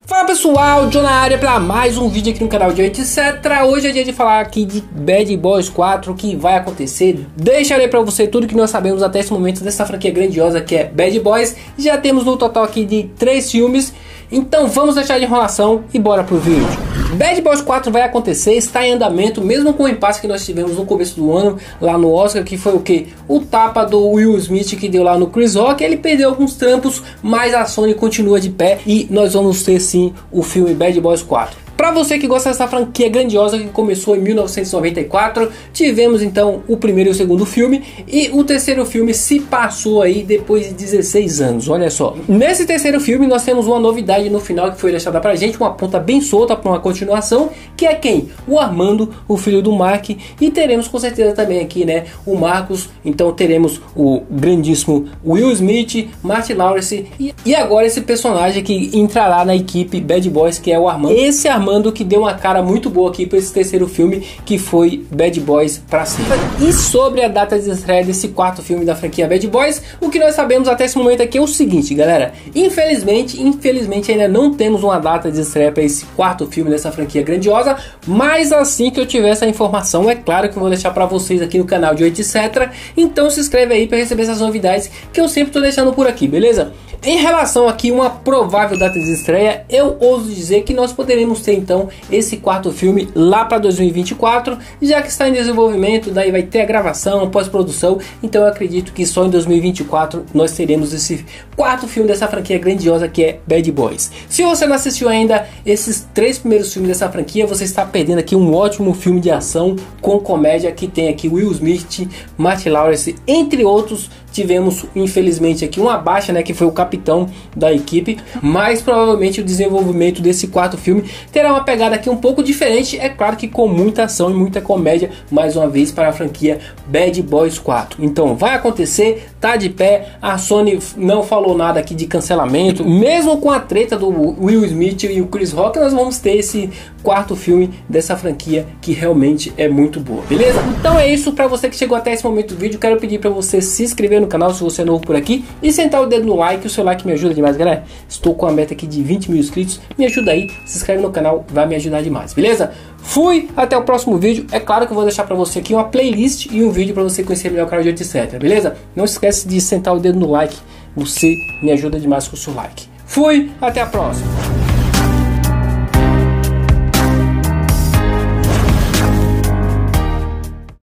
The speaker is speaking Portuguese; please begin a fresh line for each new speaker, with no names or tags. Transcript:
Fala pessoal, John na área para mais um vídeo aqui no canal de etc. Hoje é dia de falar aqui de Bad Boys 4, o que vai acontecer. Deixarei para você tudo que nós sabemos até esse momento dessa franquia grandiosa que é Bad Boys. Já temos no total aqui de 3 filmes, então vamos deixar de enrolação e bora pro vídeo. Bad Boys 4 vai acontecer, está em andamento, mesmo com o impasse que nós tivemos no começo do ano, lá no Oscar, que foi o que? O tapa do Will Smith que deu lá no Chris Rock. Ele perdeu alguns trampos, mas a Sony continua de pé e nós vamos ter sim o filme Bad Boys 4. Para você que gosta dessa franquia grandiosa que começou em 1994, tivemos então o primeiro e o segundo filme, e o terceiro filme se passou aí depois de 16 anos, olha só. Nesse terceiro filme nós temos uma novidade no final que foi deixada pra gente, uma ponta bem solta para uma continuação, que é quem? O Armando, o filho do Mark, e teremos com certeza também aqui, né, o Marcos. Então teremos o grandíssimo Will Smith, Martin Lawrence e agora esse personagem que entrará na equipe Bad Boys, que é o Armando. Esse Armando que deu uma cara muito boa aqui para esse terceiro filme, que foi Bad Boys pra sempre. E sobre a data de estreia desse quarto filme da franquia Bad Boys, o que nós sabemos até esse momento aqui é o seguinte, galera. Infelizmente ainda não temos uma data de estreia para esse quarto filme dessa franquia grandiosa, mas assim que eu tiver essa informação, é claro que eu vou deixar para vocês aqui no canal de etc. Então se inscreve aí para receber essas novidades que eu sempre tô deixando por aqui, beleza? Em relação aqui a uma provável data de estreia, eu ouso dizer que nós poderemos ter então esse quarto filme lá para 2024, já que está em desenvolvimento, daí vai ter a gravação, pós-produção, então eu acredito que só em 2024 nós teremos esse quarto filme dessa franquia grandiosa que é Bad Boys. Se você não assistiu ainda esses 3 primeiros filmes dessa franquia, você está perdendo aqui um ótimo filme de ação com comédia que tem aqui Will Smith, Martin Lawrence, entre outros. Tivemos infelizmente aqui uma baixa, né, que foi o capitão da equipe, mas provavelmente o desenvolvimento desse quarto filme terá uma pegada aqui um pouco diferente, é claro que com muita ação e muita comédia, mais uma vez para a franquia Bad Boys 4. Então vai acontecer, tá de pé, a Sony não falou nada aqui de cancelamento, mesmo com a treta do Will Smith e o Chris Rock, nós vamos ter esse quarto filme dessa franquia que realmente é muito boa, beleza? Então é isso, para você que chegou até esse momento do vídeo, quero pedir para você se inscrever no canal se você é novo por aqui e sentar o dedo no like. O seu like me ajuda demais, galera. Estou com a meta aqui de 20 mil inscritos, me ajuda aí, se inscreve no canal, vai me ajudar demais, beleza? Fui, até o próximo vídeo. É claro que eu vou deixar para você aqui uma playlist e um vídeo para você conhecer melhor o canal de etc, beleza? Não esquece de sentar o dedo no like, você me ajuda demais com o seu like. Fui, até a próxima.